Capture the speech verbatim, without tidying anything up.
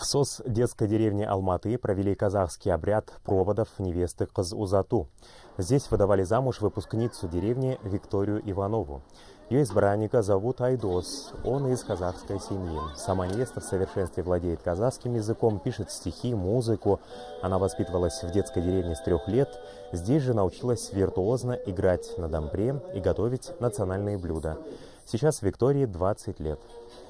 В СОС детской деревни Алматы провели казахский обряд проводов невесты Кыз-Узату. Здесь выдавали замуж выпускницу деревни Викторию Иванову. Ее избранника зовут Айдос, он из казахской семьи. Сама невеста в совершенстве владеет казахским языком, пишет стихи, музыку. Она воспитывалась в детской деревне с трех лет. Здесь же научилась виртуозно играть на домбре и готовить национальные блюда. Сейчас Виктории двадцать лет.